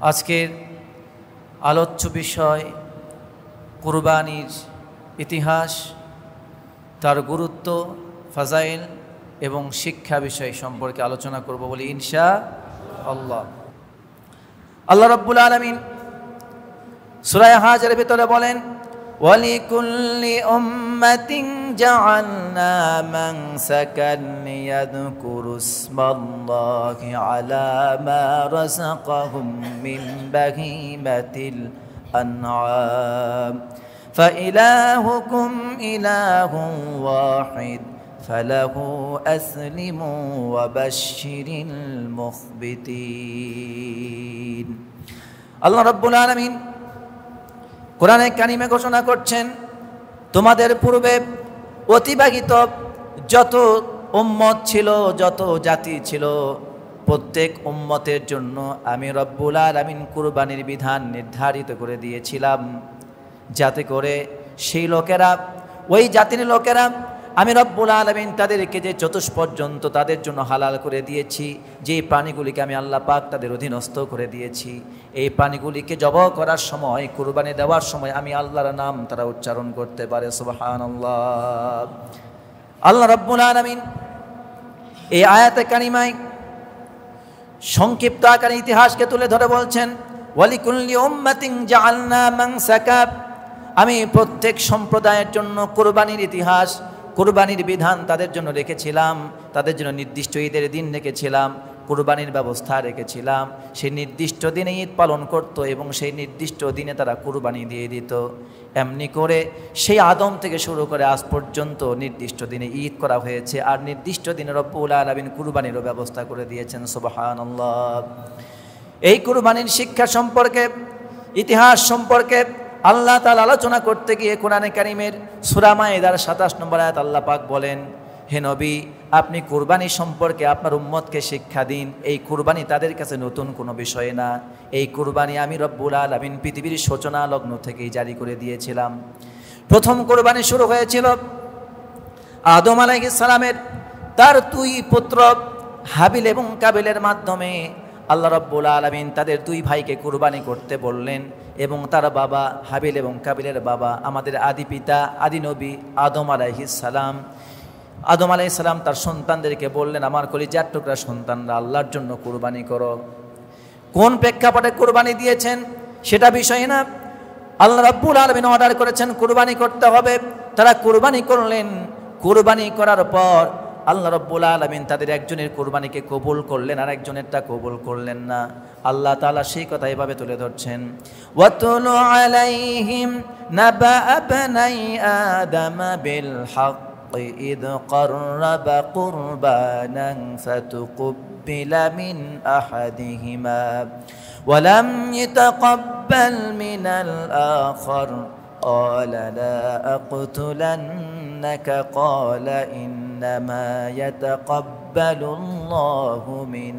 আজকের আলোচ্য বিষয় কুরবানির ইতিহাস, তার গুরুত্ব, ফাজাইল এবং শিক্ষা বিষয় সম্পর্কে আলোচনা করব বলি ইনশাআল্লাহ। আল্লাহ রাব্বুল আলামিন সূরা হাজরের ভিতরে বলেন, ওয়ালিকুল্লি উম্মাতিন জাআলনা মানসাকান লিয়াযকুরুসমাল্লাহি আলা মা রাযাকাহুম মিন বাহিমাতিল আনআম ফাইলাহুকুম ইলাহুন ওয়াহিদ ফালাহু আসলিমু ওয়াবাশশিরিল মুখবিতিন। আল্লাহ রাব্বুল আলামিন কোরআনে কারিমে ঘোষণা করছেন, তোমাদের পূর্বে অতিবাহিত যত উম্মত ছিল, যত জাতি ছিল, প্রত্যেক উম্মতের জন্য আমি রব্বুল আলামিন কুরবানির বিধান নির্ধারিত করে দিয়েছিলাম, যাতে করে সেই লোকেরা, ওই জাতির লোকেরা, আমি রব্বুল আলামিন তাদেরকে যে চতুষ্পর্যন্ত তাদের জন্য হালাল করে দিয়েছি, যে প্রাণীগুলিকে আমি আল্লাহ পাক তাদের অধীনস্থ করে দিয়েছি, এই প্রাণীগুলিকে জবাহ করার সময়, কুরবানি দেওয়ার সময় আমি আল্লাহর নাম তারা উচ্চারণ করতে পারে। সুবহানাল্লাহ। আল্লাহ রব্বুল আলামিন এই আয়াতে কারিমায় সংক্ষিপ্ত আকারে ইতিহাসকে তুলে ধরে বলছেন, ওয়ালিকুল্লি উম্মাতিন জাআলনা মানসাকা, আমি প্রত্যেক সম্প্রদায়ের জন্য কুরবানির ইতিহাস, কুরবানির বিধান তাদের জন্য রেখেছিলাম, তাদের জন্য নির্দিষ্ট ঈদের দিন রেখেছিলাম, কুরবানির ব্যবস্থা রেখেছিলাম। সেই নির্দিষ্ট দিনে ঈদ পালন করত এবং সেই নির্দিষ্ট দিনে তারা কুরবানি দিয়ে দিত। এমনি করে সেই আদম থেকে শুরু করে আজ পর্যন্ত নির্দিষ্ট দিনে ঈদ করা হয়েছে, আর নির্দিষ্ট দিনে রব্বুল আলামিন কুরবানিরও ব্যবস্থা করে দিয়েছেন। সুবহানাল্লাহ। এই কুরবানির শিক্ষা সম্পর্কে, ইতিহাস সম্পর্কে আল্লাহ তাআলা আলোচনা করতে গিয়ে কোরআনে কারিমের সূরা মায়েদার ২৭ নম্বর আয়াত আল্লাহ পাক বলেন, হে নবী, আপনি কুরবানি সম্পর্কে আপনার উম্মতকে শিক্ষা দিন। এই কুরবানি তাদের কাছে নতুন কোনো বিষয় না। এই কুরবানি আমি রব্বুল আলামিন পৃথিবীর সূচনা লগ্ন থেকেই জারি করে দিয়েছিলাম। প্রথম কুরবানি শুরু হয়েছিল আদম আলাইহিস সালামের তার দুই পুত্র হাবিল এবং কাবিলের মাধ্যমে। আল্লাহ রাব্বুল আলামিন তাদের দুই ভাইকে কুরবানি করতে বললেন, এবং তার বাবা হাবিল এবং কাবিলের বাবা আমাদের আদি পিতা, আদি নবী আদম আলাইহিস সালাম। আদম আলাইহিস সালাম তার সন্তানদেরকে বললেন, আমার কলিজার টুকরা সন্তানরা, আল্লাহর জন্য কুরবানি করো। কোন প্রেক্ষাপটে কুরবানি দিয়েছেন সেটা বিষয় না, আল্লাহ রাব্বুল আলামিন অর্ডার করেছেন কুরবানি করতে হবে। তারা কুরবানি করলেন। কুরবানি করার পর আল্লাহ রাব্বুল আলামিন তাদের একজনের কুরবানিকে কবুল করলেন, আর একজনেরটা কবুল করলেন না। আল্লাহ তাআলা সেই কথা এভাবে তুলে ধরছেন, ওয়াতুলু আলাইহিম নাবা আবনাই আদম বিল হক ইদ ক্বাররাবা কুরবানান ফাতুকুব্বিলা মিন আহাদিহিমা ওয়া লাম ইয়াতাকাব্বাল মিনাল আখার قال لا أقتلنك قال إنما يتقبل الله من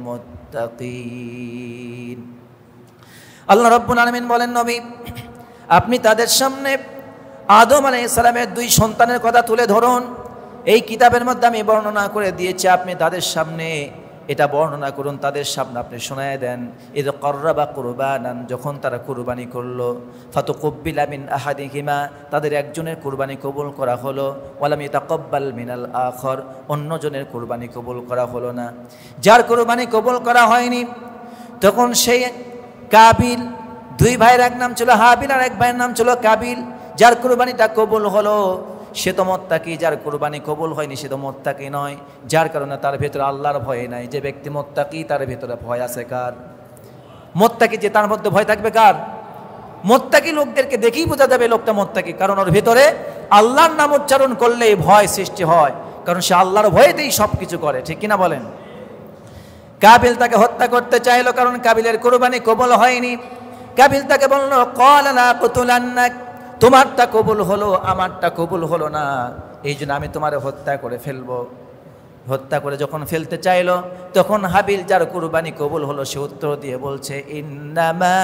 المتقين। আল্লাহ রাব্বুল আলামিন বলেন, নবী, আপনি তাদের সামনে আদম আলাইহিস সালামের দুই সন্তানের কথা তুলে ধরুন। এই কিতাবের মধ্যে আমি বর্ণনা করে দিয়েছি, আপনি তাদের সামনে এটা বর্ণনা করুন, তাদের সামনে আপনি শোনায় দেন। ইদ ক্বাররাবা কুরবানান, যখন তারা কুরবানি করলো, ফাতুকুব্বিলা মিন আহাদিহিমা, তাদের একজনের কুরবানি কবুল করা হলো, ওয়ালাম ইয়াতাকাব্বাল মিনাল আখর, অন্যজনের কুরবানি কবুল করা হলো না। যার কুরবানি কবুল করা হয়নি, তখন সেই কাবিল, দুই ভাইয়ের এক নাম ছিল হাবিল আর এক ভাইয়ের নাম ছিল কাবিল, যার কুরবানিটা কবুল হলো সে তো মুত্তাকি, যার কুরবানি কবুল হয়নি সে তো মুত্তাকি নয়। যার কারণে তার ভেতরে আল্লাহর ভয় নাই। যে ব্যক্তি মুত্তাকি, তার ভেতরে ভয় আছে কার? মুত্তাকি, যে তার মধ্যে ভয় থাকবে কার? মুত্তাকি লোকদেরকে দেখেই বোঝা যাবে লোকটা মুত্তাকি, কারণ ওর ভেতরে আল্লাহর নাম উচ্চারণ করলেই ভয় সৃষ্টি হয়, কারণ সে আল্লাহর ভয়েতেই সব কিছু করে। ঠিক কিনা বলেন? কাবিল তাকে হত্যা করতে চাইলো, কারণ কাবিলের কুরবানি কবুল হয়নি। কাবিল তাকে বলল, ক্বালা লা আকুতুলান্নাক, তোমারটা কবুল হলো, আমারটা কবুল হলো না, এই জন্য আমি তোমার হত্যা করে ফেলবো। হত্যা করে যখন ফেলতে চাইলো, তখন হাবিল, যার কুরবানি কবুল হলো, সে উত্তর দিয়ে বলছে, ইন্নামা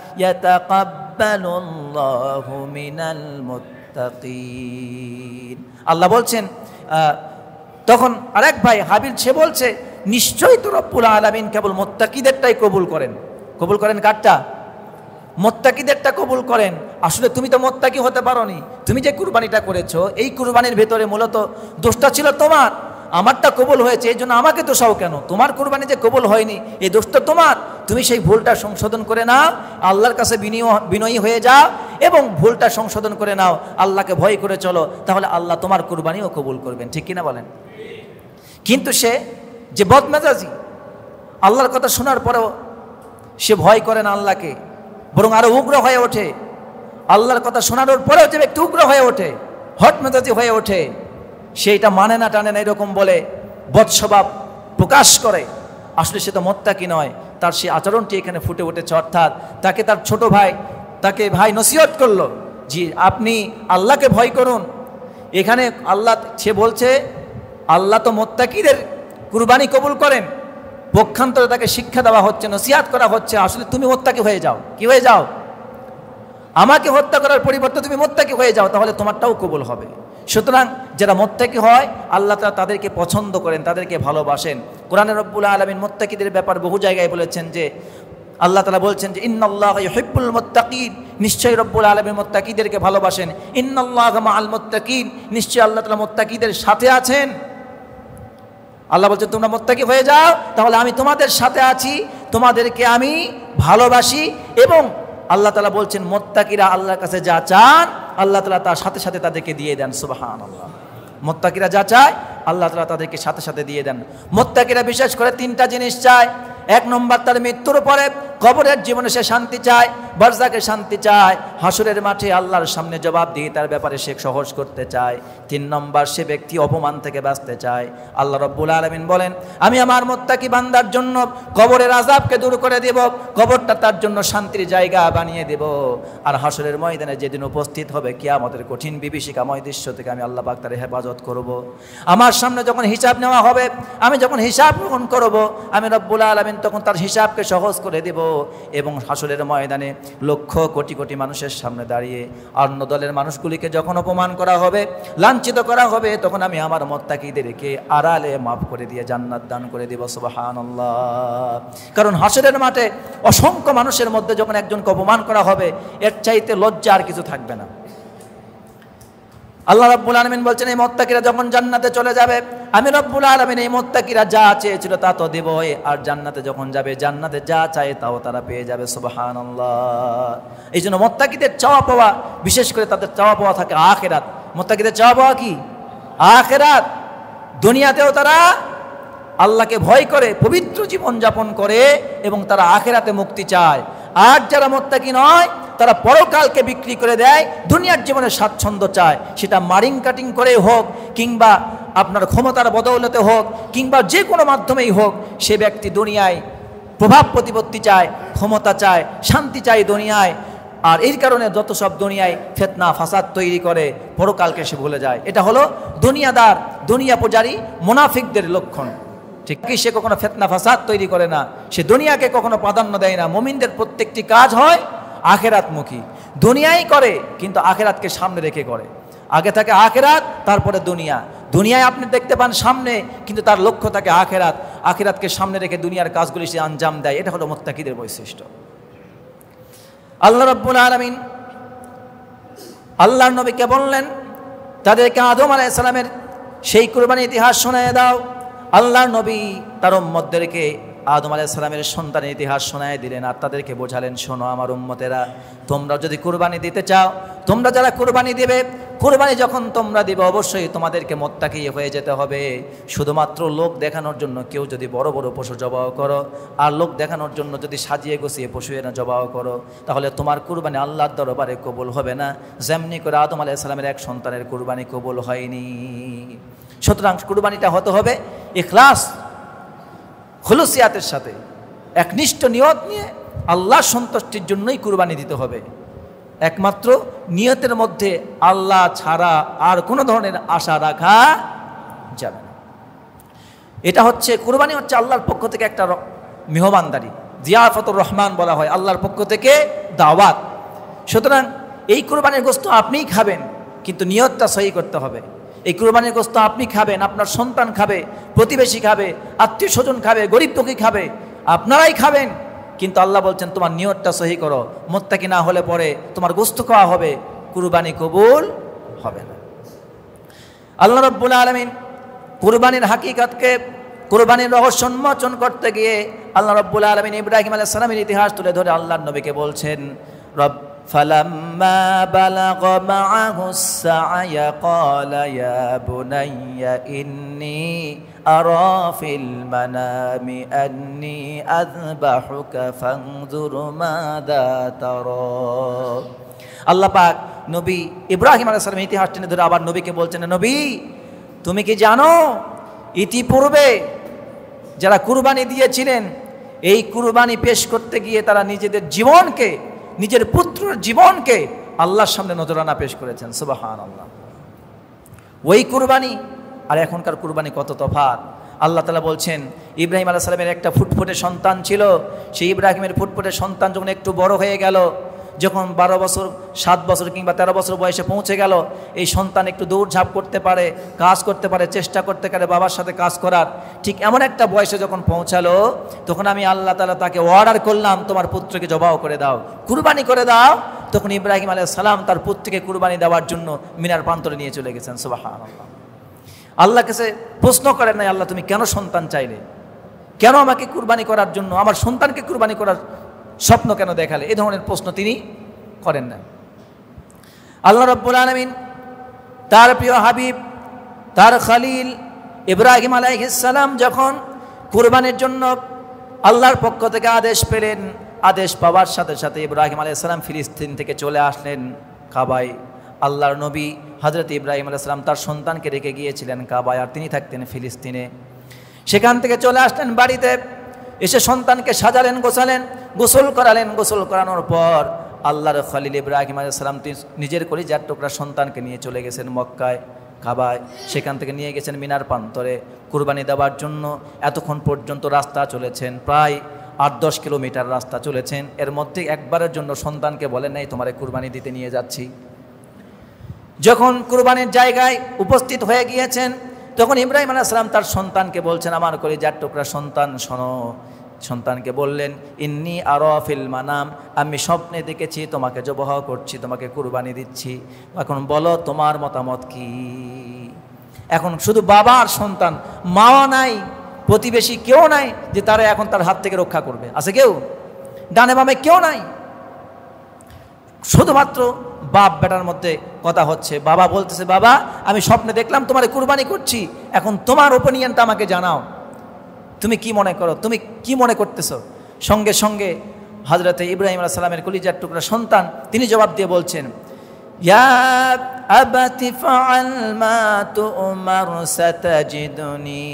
ইয়াতাকাব্বালুল্লাহু মিনাল মুত্তাকিন। আল্লাহ বলছেন, তখন আরেক ভাই হাবিল, সে বলছে, নিশ্চয়ই তো রব্বুল আলামিন কেবল মুত্তাকিদেরটাই কবুল করেন। কবুল করেন কারটা? মুত্তাকিদেরটা কবুল করেন। আসলে তুমি তো মুত্তাকি হতে পারোনি। তুমি যে কুরবানিটা করেছো, এই কুরবানির ভেতরে মূলত দোষটা ছিল তোমার। আমারটা কবুল হয়েছে, এই জন্য আমাকে দোষাও কেন? তোমার কুরবানি যে কবুল হয়নি, এই দোষটা তোমার। তুমি সেই ভুলটা সংশোধন করে নাও, আল্লাহর কাছে বিনয়ী হয়ে যাও এবং ভুলটা সংশোধন করে নাও, আল্লাহকে ভয় করে চলো, তাহলে আল্লাহ তোমার কুরবানিও কবুল করবেন। ঠিক কিনা বলেন? কিন্তু সে যে বদমেজাজি, আল্লাহর কথা শোনার পরেও সে ভয় করে না আল্লাহকে, বরং আরো উগ্র হয়ে ওঠে। আল্লাহর কথা শোনানোর পরেও যে ব্যক্তি উগ্র হয়ে ওঠে, হট মেজাজি হয়ে ওঠে, সেইটা মানে না টানে না এরকম বলে বদস্বভাব প্রকাশ করে, আসলে সে তো মুত্তাকি নয়। তার সেই আচরণটি এখানে ফুটে উঠেছে। অর্থাৎ তাকে তার ছোট ভাই, তাকে ভাই নসিহত করলো, জি আপনি আল্লাহকে ভয় করুন। এখানে আল্লাহ, সে বলছে আল্লাহ তো মুত্তাকিদের কুরবানি কবুল করেন, পক্ষান্তরে তাকে শিক্ষা দেওয়া হচ্ছে, নসিহত করা হচ্ছে, আসলে তুমি মুত্তাকি হয়ে যাও। কি হয়ে যাও? আমাকে হত্যা করার পরিবর্তে তুমি মুত্তাকি হয়ে যাও, তাহলে তোমারটাও কবুল হবে। সুতরাং যারা মুত্তাকি হয়, আল্লাহ তাআলা তাদেরকে পছন্দ করেন, তাদেরকে ভালোবাসেন। কোরআনে রব্বুল আলামিন মুত্তাকিদের ব্যাপার বহু জায়গায় বলেছেন যে, আল্লাহ তাআলা বলছেন যে ইন্নাল্লাহা ইউহিব্বুল মুত্তাকিন, নিশ্চয়ই রব্বুল আলামিন মুত্তাকিদেরকে ভালোবাসেন। ইন্নাল্লাহা মাআল মুত্তাকিন, নিশ্চয়ই আল্লাহ তাআলা মুত্তাকিদের সাথে আছেন। আল্লাহ বলছেন তোমরা মুত্তাকি হয়ে যাও, তাহলে আমি তোমাদের সাথে আছি, তোমাদেরকে আমি ভালোবাসি। এবং আল্লাহ তাআলা বলছেন মুত্তাকিরা আল্লাহর কাছে যা চান, আল্লাহ তাআলা তার সাথে সাথে তাদেরকে দিয়ে দেন। সুবহানাল্লাহ। মুত্তাকিরা যা চায়, আল্লাহ তাআলা তাদেরকে সাথে সাথে দিয়ে দেন। মুত্তাকিরা বিশেষ করে তিনটা জিনিস চায়। এক নম্বর, তার মৃত্যুর পরে কবরের জীবনে সে শান্তি চায়, বারজাকে শান্তি চায়, হাসরের মাঠে আল্লাহর সামনে জবাব দিয়ে তার ব্যাপারে সে সহজ করতে চায়। তিন নম্বর, সে ব্যক্তি অপমান থেকে বাঁচতে চায়। আল্লাহ রাব্বুল আলামিন বলেন, আমি আমার মুত্তাকি বান্দার জন্য কবরের আযাবকে দূর করে দেব, কবরটা তার জন্য শান্তির জায়গা বানিয়ে দেব। আর হাসরের ময়দানে যেদিন উপস্থিত হবে কিয়ামতের কঠিন বিভীষিকাময় দৃশ্য থেকে আমি আল্লাহ পাক তার হেফাজত করব। আমার সামনে যখন হিসাব নেওয়া হবে, আমি যখন হিসাব গ্রহণ করব, আমি রব্বুল আলামিন তখন তার হিসাবকে সহজ করে দেব। এবং হাসরের ময়দানে লক্ষ কোটি কোটি মানুষের সামনে দাঁড়িয়ে অন্য দলের মানুষগুলিকে যখন অপমান করা হবে, লাঞ্ছিত করা হবে, তখন আমি আমার মুত্তাকিদেরকে আড়ালে মাফ করে দিয়ে জান্নাত দান করে দেব। সুবহানাল্লাহ। কারণ হাসরের মাঠে অসংখ্য মানুষের মধ্যে যখন একজনকে অপমান করা হবে, এর চাইতে লজ্জা আর কিছু থাকবে না। আল্লাহ রাব্বুল আলামিন বলছেন, এই মুত্তাকিরা যখন জান্নাতে চলে যাবে, আমি রব্বুল আলামিন এই মুত্তাকিরা যা চেয়েছিল তা তো দেব, আর জান্নাতে যখন যাবে, জান্নাতে যা চায় তাও তারা পেয়ে যাবে। সুবহানাল্লাহ। এই জন্য মুত্তাকিদের চাওয়া পাওয়া, বিশেষ করে তাদের চাওয়া পাওয়া থাকে আখিরাত। মুত্তাকিদের চাওয়া পাওয়া কি? আখিরাত। দুনিয়াতেও তারা আল্লাহকে ভয় করে পবিত্র জীবন যাপন করে এবং তারা আখিরাতে মুক্তি চায়। আর যারা মুত্তাকি নয়, তারা পরকালকে বিক্রি করে দেয়, দুনিয়ার জীবনে স্বাচ্ছন্দ্য চায়, সেটা মারিং কাটিং করে হোক, কিংবা আপনার ক্ষমতার বদৌলতে হোক, কিংবা যে কোনো মাধ্যমেই হোক, সে ব্যক্তি দুনিয়ায় প্রভাব প্রতিপত্তি চায়, ক্ষমতা চায়, শান্তি চায় দুনিয়ায়। আর এই কারণে যত সব দুনিয়ায় ফিতনা ফাসাদ তৈরি করে, পরকালকে সে ভুলে যায়। এটা হলো দুনিয়াদার, দুনিয়া পূজারী মুনাফিকদের লক্ষণ। ঠিক কি? সে কখনো ফিতনা ফাসাদ তৈরি করে না, সে দুনিয়াকে কখনো প্রাধান্য দেয় না। মুমিনদের প্রত্যেকটি কাজ হয় আখিরাতমুখী। দুনিয়াই করে, কিন্তু আখিরাতকে সামনে রেখে করে। আগে থাকে আখিরাত, তারপরে দুনিয়া। দুনিয়ায় আপনি দেখতে পান সামনে, কিন্তু তার লক্ষ্য থাকে আখিরাত। আখিরাতকে সামনে রেখে দুনিয়ার কাজগুলি সে আঞ্জাম দেয়। এটা হলো মুত্তাকিদের বৈশিষ্ট্য। আল্লাহ রাব্বুল আলামিন আল্লাহর নবীকে বললেন, তাদেরকে আদম আলাইহিস সালামের সেই কুরবানির ইতিহাস শোনায় দাও। আল্লাহর নবী তার উম্মতদেরকে আদম আলাইহিস সালামের সন্তানের ইতিহাস শোনায় দিলেন, আর তাদেরকে বোঝালেন, শোনো আমার উম্মতেরা, তোমরা যদি কুরবানি দিতে চাও, তোমরা যারা কুরবানি দিবে, কুরবানি যখন তোমরা দিবে, অবশ্যই তোমাদেরকে মুত্তাকি হয়ে যেতে হবে। শুধুমাত্র লোক দেখানোর জন্য কেউ যদি বড় বড় পশু জবাহ করো, আর লোক দেখানোর জন্য যদি সাজিয়ে গুছিয়ে পশু এনে জবাহ করো, তাহলে তোমার কুরবানি আল্লাহর দরবারে কবুল হবে না, যেমনি করে আদম আলাইহিস সালামের এক সন্তানের কুরবানি কবুল হয়নি। সুতরাং কুরবানিটা হতে হবে ইখলাস, খুলুসিয়াতের সাথে, একনিষ্ঠ নিয়ত নিয়ে আল্লাহর সন্তুষ্টির জন্যই কুরবানি দিতে হবে। একমাত্র নিয়তের মধ্যে আল্লাহ ছাড়া আর কোনো ধরনের আশা রাখা যাবে না। এটা হচ্ছে কুরবানি, হচ্ছে আল্লাহর পক্ষ থেকে একটা মেহমানদারি, জিয়াফতুর রহমান বলা হয়, আল্লাহর পক্ষ থেকে দাওয়াত। সুতরাং এই কুরবানির গোশত আপনিই খাবেন, কিন্তু নিয়তটা সহি করতে হবে। এই কুরবানির গোশত আপনি খাবেন, আপনার সন্তান খাবে, প্রতিবেশী খাবে, আত্মীয় স্বজন খাবে, গরিব দুঃখী খাবে, আপনারাই খাবেন, কিন্তু আল্লাহ বলছেন তোমার নিয়তটা সহি করো, মুত্তাকি না হলে পরে তোমার গোশত খাওয়া হবে, কুরবানি কবুল হবে না। আল্লাহ রাব্বুল আলামিন কুরবানির হাকিকতকে, কুরবানির রহস্য উন্মোচন করতে গিয়ে আল্লাহ রাব্বুল আলামিন ইব্রাহিম আলাইহিস সালামের ইতিহাস তুলে ধরে আল্লাহর নবীকে বলছেন, রব ফালাম্মা বালাগা মাআহুস সা'য়া ক্বালা ইয়া বুনাইয়া ইন্নী আরা ফিল মানামি আন্নী আযবাহুকা ফানজুর মাযা তারা। আল্লাহ পাক নবী ইব্রাহিম আলাইহিস সালামের ইতিহাস টেনে ধরে আবার নবীকে বলছেন, নবী তুমি কি জানো ইতিপূর্বে যারা কুরবানি দিয়েছিলেন, এই কুরবানি পেশ করতে গিয়ে তারা নিজেদের জীবনকে, নিজের পুত্রের জীবনকে আল্লাহর সামনে নজরানা পেশ করেছেন। সুবহানাল্লাহ। ওই কুরবানি আর এখনকার কুরবানি কত তফাৎ। আল্লাহ তাআলা বলছেন, ইব্রাহিম আলাইহিস সালামের একটা ফুটফুটে সন্তান ছিল, সেই ইব্রাহিমের ফুটফুটে সন্তান যখন একটু বড় হয়ে গেল, যখন 12 বছর 7 বছর কিংবা 13 বছর বয়সে পৌঁছে গেল, এই সন্তান একটু দৌড়ঝাঁপ করতে পারে, কাজ করতে পারে, চেষ্টা করতে পারে বাবার সাথে কাজ করার, ঠিক এমন একটা বয়সে যখন পৌঁছালো, তখন আমি আল্লাহ তাআলা তাকে অর্ডার করলাম তোমার পুত্রকে জবাহ করে দাও, কুরবানি করে দাও। তখন ইব্রাহিম আলাইহিস সালাম তার পুত্রকে কুরবানি দেওয়ার জন্য মিনার প্রান্তরে নিয়ে চলে গেছেন। সুবহানাল্লাহ। আল্লাহ কাছে প্রশ্ন করেন নাই, আল্লাহ তুমি কেন সন্তান চাইলে, কেন আমাকে কুরবানি করার জন্য, আমার সন্তানকে কুরবানি করার স্বপ্ন কেন দেখালে, এই ধরনের প্রশ্ন তিনি করেন না। আল্লাহ রাব্বুল আলামিন তার প্রিয় হাবিব, তার খলিল ইব্রাহিম আলাইহিস সালাম যখন কুরবানির জন্য আল্লাহর পক্ষ থেকে আদেশ পেলেন, আদেশ পাওয়ার সাথে সাথে ইব্রাহিম আলাইহিস সালাম ফিলিস্তিন থেকে চলে আসলেন কাবায়। আল্লাহর নবী হযরত ইব্রাহিম আলাইহিস সালাম তার সন্তানকে রেখে গিয়েছিলেন কাবায়, আর তিনি থাকতেন ফিলিস্তিনে। সেখান থেকে চলে আসলেন বাড়িতে, এসে সন্তানকে সাজালেন, গোছালেন, গোসল করালেন। গোসল করানোর পর আল্লাহর খলিল ইব্রাহিম আলাইহিস সালাম নিজের কলিজার টুকরা সন্তানকে নিয়ে চলে গেছেন মক্কায়, কাবায়। সেখান থেকে নিয়ে গেছেন মিনার প্রান্তরে কুরবানি দেওয়ার জন্য। এতক্ষণ পর্যন্ত রাস্তা চলেছেন, প্রায় 8-10 কিলোমিটার রাস্তা চলেছেন। এর মধ্যে একবারের জন্য সন্তানকে বলেন নাই তোমারে কুরবানি দিতে নিয়ে যাচ্ছি। যখন কুরবানির জায়গায় উপস্থিত হয়ে গিয়েছেন, তখন ইব্রাহিম আলাইহিস সালাম তার সন্তানকে বলছেন, আমার কলিজার টুকরা সন্তান শোনো। সন্তানকে বললেন, ইন্নী আরা ফিল মানাম, আমি স্বপ্নে দেখেছি তোমাকে জবাহ করছি, তোমাকে কুরবানি দিচ্ছি, এখন বলো তোমার মতামত কি। এখন শুধু বাবা আর সন্তান, মাও নাই, প্রতিবেশী কেউ নাই যে তারা এখন তার হাত থেকে রক্ষা করবে, আছে কেউ? ডানে বামে কেউ নাই, শুধুমাত্র বাপ বেটার মধ্যে কথা হচ্ছে। বাবা বলতেছে, বাবা আমি স্বপ্নে দেখলাম তোমারে কুরবানি করছি, এখন তোমার ওপিনিয়নটা আমাকে জানাও, তুমি কি মনে করো, তুমি কি মনে করতেছো? সঙ্গে সঙ্গে হযরত ইব্রাহিম আলাইহিস সালামের কলিজার টুকরা সন্তান তিনি জবাব দিয়ে বলছেন, ইয়া আবাতি ফাআল মা তু'মার সাতাজিদুনি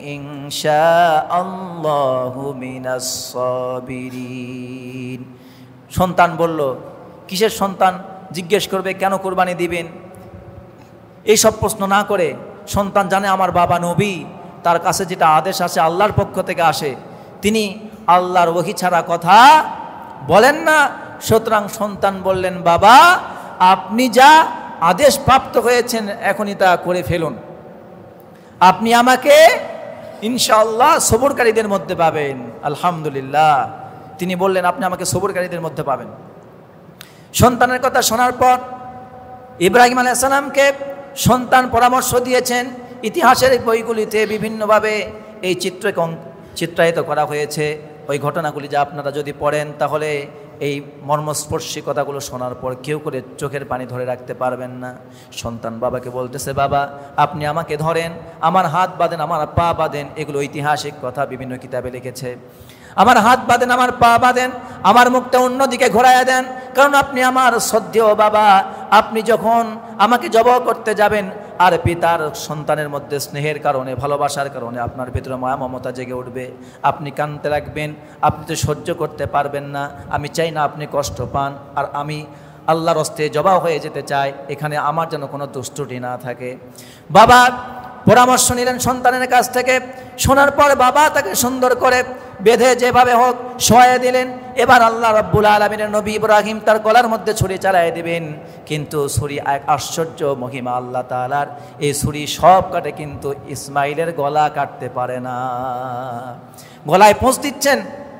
ইনশাআল্লাহু মিনাস সাবিরিন। সন্তান বলল, কিসের সন্তান? জিজ্ঞেস করবে কেন কুরবানি দিবেন, এই সব প্রশ্ন না করে সন্তান জানে আমার বাবা নবী, তার কাছে যেটা আদেশ আসে আল্লাহর পক্ষ থেকে আসে, তিনি আল্লাহর ওহী ছাড়া কথা বলেন না। সুতরাং সন্তান বললেন, বাবা আপনি যা আদেশ প্রাপ্ত হয়েছেন এখনই তা করে ফেলুন, আপনি আমাকে ইনশাআল্লাহ সবরকারীদের মধ্যে পাবেন। আলহামদুলিল্লাহ, তিনি বললেন আপনি আমাকে সবরকারীদের মধ্যে পাবেন। সন্তানের কথা শোনার পর ইব্রাহিম আলাইহিস সালামকে সন্তান পরামর্শ দিয়েছেন। ইতিহাসের বইগুলিতে বিভিন্নভাবে এই চিত্রায়িত করা হয়েছে। ওই ঘটনাগুলি যা আপনারা যদি পড়েন তাহলে এই মর্মস্পর্শী কথাগুলো শোনার পর কেউ করে চোখের পানি ধরে রাখতে পারবেন না। সন্তান বাবাকে বলতেছে, বাবা আপনি আমাকে ধরেন, আমার হাত বাঁধেন, আমার পা বাঁধেন। এগুলো ঐতিহাসিক কথা, বিভিন্ন কিতাবে লিখেছে। আমার হাত বাঁধেন, আমার পা বাঁধেন, আমার মুখটা অন্যদিকে ঘোরায়া দেন, কারণ আপনি আমার শ্রদ্ধেয় বাবা। আপনি যখন আমাকে জবাহ করতে যাবেন আর পিতার সন্তানের মধ্যে স্নেহের কারণে, ভালোবাসার কারণে আপনার ভিতরে মায়া মমতা জেগে উঠবে, আপনি কাঁদতে লাগবেন, আপনি তো সহ্য করতে পারবেন না। আমি চাই না আপনি কষ্ট পান, আর আমি আল্লাহর হস্তে জবাহ হয়ে যেতে চাই, এখানে আমার যেন কোনো দুষ্টুটি না থাকে। বাবা পরামর্শ নিলেন সন্তানের কাছ থেকে। শোনার পর বাবা তাকে সুন্দর করে বেঁধে যেভাবে হোক শোয়ায়ে দিলেন। এবার আল্লাহ রাব্বুল আলামিনের নবী ইব্রাহিম তার গলার মধ্যে ছুরি চালায় দিবেন, কিন্তু ছুরি এক আশ্চর্য মহিমা আল্লাহ তাআলার, এই ছুরি সব কাটে কিন্তু ইসমাইলের গলা কাটতে পারে না। গলায় পোঁচ দিচ্ছেন,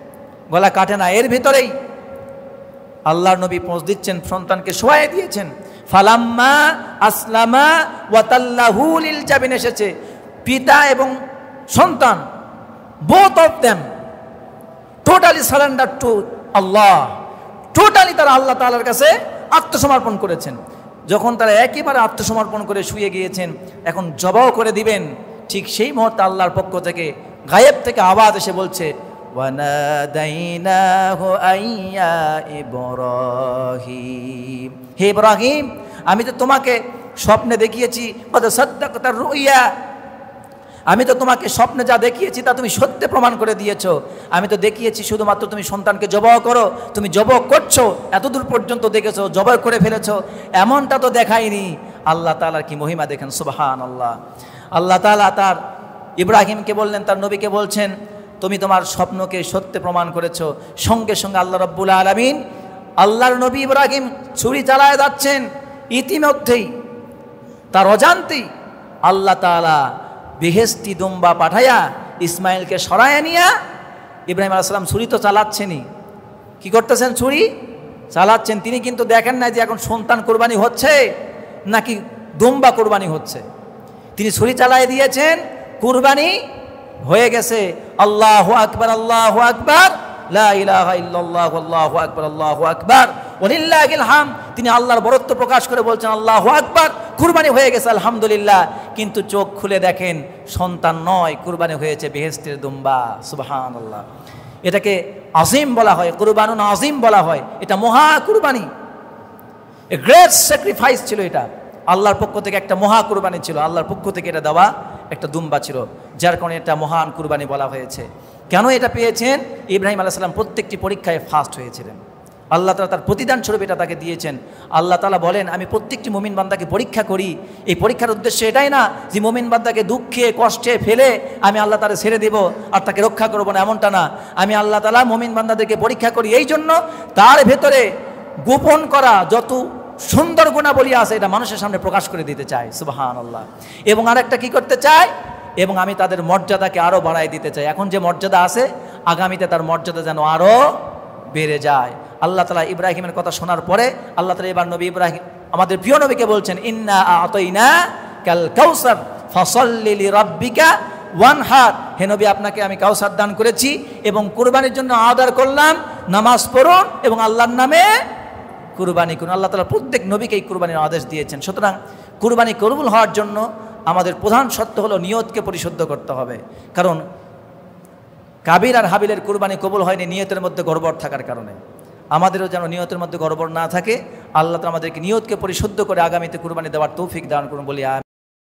গলা কাটে না। এর ভিতরেই আল্লাহর নবী পৌঁছ দিচ্ছেন, সন্তানকে শোয়াই দিয়েছেন। ফালাম্মা আসলামা ওয়া তাল্লাহু লিল জাবিন এসেছে, পিতা এবং সন্তান both of them totally surrender to Allah, totally তারা আল্লাহ তাআলার কাছে আত্মসমর্পণ করেছেন। যখন তারা একেবারে আত্মসমর্পণ করে শুয়ে গিয়েছেন, এখন জবাও করে দিবেন, ঠিক সেই মুহূর্তে আল্লাহর পক্ষ থেকে গায়েব থেকে আওয়াজ এসে বলছে, ওয়ানাদাইনাহু আইয়া ইব্রাহিম, হে ইব্রাহিম, আমি তো তোমাকে স্বপ্নে দেখিয়েছি, কদ সাদ্দাকতা রুইয়া, আমি তো তোমাকে স্বপ্নে যা দেখিয়েছি তা তুমি সত্যি প্রমাণ করে দিয়েছো। আমি তো দেখিয়েছি শুধুমাত্র তুমি সন্তানকে জবাই করো, তুমি জবাই করছো, এতদূর পর্যন্ত দেখেছো, জবাই করে ফেলেছো, এমনটা তো দেখাইনি। আল্লাহ তাআলার কি মহিমা দেখেন, সুবহানাল্লাহ। আল্লাহ তাআলা তার ইব্রাহিমকে বললেন, তার নবীকে বলছেন, তুমি তোমার স্বপ্নকে সত্যি প্রমাণ করেছো। সঙ্গে সঙ্গে আল্লাহ রাব্বুল আলামিন, আল্লাহর নবী ইব্রাহিম ছুরি চালায় যাচ্ছেন, ইতিমধ্যেই তার অজান্তেই আল্লাহ তাআলা বেহেশতি দুম্বা পাঠাইয়া ইসমাইলকে সরাইয়া নিয়া, ইব্রাহিম আলাইহিস সালাম ছুরি তো চালাচ্ছেনই, কি করতেছেন, ছুরি চালাচ্ছেন। তিনি কিন্তু দেখেন না যে এখন সন্তান কোরবানি হচ্ছে নাকি দুম্বা কোরবানি হচ্ছে। তিনি ছুরি চালাই দিয়েছেন, কুরবানি হয়ে গেছে। আল্লাহু আকবার, আল্লাহু আকবার, লা ইলাহা ইল্লাল্লাহ, আল্লাহু আকবার, আল্লাহু আকবার, ওয়ালিল্লাহিল হামদ। তিনি আল্লাহর বরত্ব প্রকাশ করে বলছেন, আল্লাহু আকবার, কুরবানি হয়ে গেছে, আলহামদুলিল্লাহ। কিন্তু চোখ খুলে দেখেন সন্তান নয়, কুরবানি হয়েছে বেহেশতের দুম্বা। সুবহানাল্লাহ। এটাকে আজিম বলা হয়, কুরবানুন আজিম বলা হয়। এটা মহা কুরবানি, এ গ্রেট স্যাক্রিফাইস ছিল। এটা আল্লাহর পক্ষ থেকে একটা মহা কুরবানি ছিল, আল্লাহর পক্ষ থেকে এটা দেওয়া একটা দুম্বা ছিল, যার কারণে এটা মহান কুরবানি বলা হয়েছে। কেন এটা পেয়েছেন? ইব্রাহিম আলাইহিস সালাম প্রত্যেকটি পরীক্ষায় ফার্স্ট হয়েছিলেন। আল্লাহ তাআলা তার প্রতিদান স্বরূপ এটা তাকে দিয়েছেন। আল্লাহ তাআলা বলেন, আমি প্রত্যেকটি মুমিন বান্দাকে পরীক্ষা করি। এই পরীক্ষার উদ্দেশ্য এটাই না যে মুমিন বান্দাকে দুঃখে কষ্টে ফেলে আমি আল্লাহ তাআলা ছেড়ে দেব আর তাকে রক্ষা করব না, এমনটা না। আমি আল্লাহ তাআলা মুমিন বান্দাদেরকে পরীক্ষা করি এই জন্য তার ভেতরে গোপন করা যত সুন্দর গুণাবলী আছে এটা মানুষের সামনে প্রকাশ করে দিতে চাই, সুবহানাল্লাহ। এবং আরেকটা কি করতে চাই, এবং আমি তাদের মর্যাদাকে আরও বাড়াই দিতে চাই। এখন যে মর্যাদা আছে, আগামীতে তার মর্যাদা যেন আরও বেড়ে যায়। আল্লাহ তাআলা ইব্রাহিমের কথা শোনার পরে আল্লাহ তাআলা এবার নবী ইব্রাহিম, আমাদের প্রিয় নবীকে বলছেন, ইন্না আতাইনা কাল কাউসার ফাসাল্লি লিরাব্বিকা ওয়ানহার, হে নবী, আপনাকে আমি কাউসার দান করেছি এবং কুরবানির জন্য আদার করলাম, নামাজ পড়ুন এবং আল্লাহর নামে কুরবানি করুন। আল্লাহ তাআলা প্রত্যেক নবীকে এই কুরবানির আদেশ দিয়েছেন। সুতরাং কুরবানি কবুল হওয়ার জন্য আমাদের প্রধান শর্ত হলো নিয়তকে পরিশুদ্ধ করতে হবে। কারণ কাবিল আর হাবিলের কুরবানি কবুল হয়নি নিয়তের মধ্যে গড়বড় থাকার কারণে। আমাদেরও যেন নিয়তের মধ্যে গড়বড় না থাকে। আল্লাহ তাআলা আমাদেরকে নিয়তকে পরিশুদ্ধ করে আগামীতে কুরবানি দেওয়ার তৌফিক দান করুন বলি।